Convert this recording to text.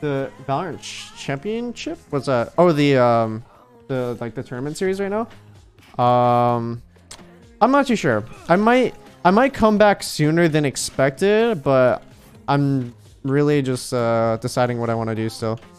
The Valorant Championship? What's that? Oh, the like the tournament series right now. I'm not too sure. I might come back sooner than expected, but I'm really just deciding what I want to do still.